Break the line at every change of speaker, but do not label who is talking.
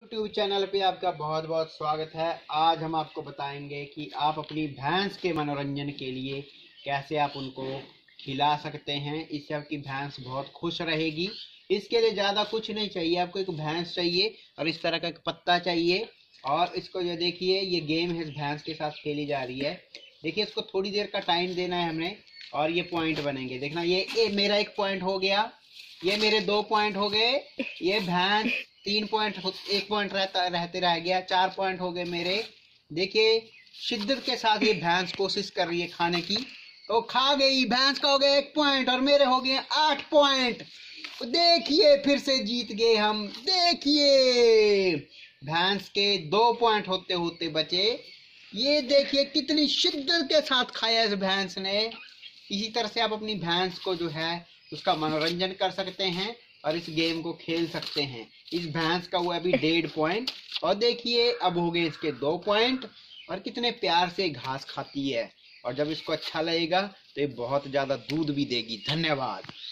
YouTube channel पे आपका बहुत बहुत स्वागत है। आज हम आपको बताएंगे कि आप अपनी भैंस के मनोरंजन के लिए कैसे आप उनको खिला सकते हैं। इससे आपकी भैंस बहुत खुश रहेगी। इसके लिए ज़्यादा कुछ नहीं चाहिए, आपको एक भैंस चाहिए और इस तरह का एक पत्ता चाहिए। और इसको ये देखिए, ये गेम है, इस भैंस के साथ खेली जा रही है। देखिए, इसको थोड़ी देर का टाइम देना है हमने और ये पॉइंट बनेंगे। देखना, ये मेरा 1 पॉइंट हो गया, ये मेरे 2 पॉइंट हो गए, ये भैंस 3 पॉइंट, 1 पॉइंट रहते रह गया, 4 पॉइंट हो गए मेरे। देखिए, शिद्दत के साथ ये भैंस कोशिश कर रही है खाने की, तो खा गई। भैंस का हो गया 1 पॉइंट और मेरे हो गए 8 पॉइंट। तो देखिए, फिर से जीत गए हम। देखिए, भैंस के 2 पॉइंट होते होते बचे। ये देखिए कितनी शिद्दत के साथ खाया इस भैंस ने। इसी तरह से आप अपनी भैंस को जो है उसका मनोरंजन कर सकते हैं और इस गेम को खेल सकते हैं। इस भैंस का हुआ अभी 1.5 पॉइंट और देखिए अब हो गए इसके 2 पॉइंट। और कितने प्यार से घास खाती है और जब इसको अच्छा लगेगा तो ये बहुत ज्यादा दूध भी देगी। धन्यवाद।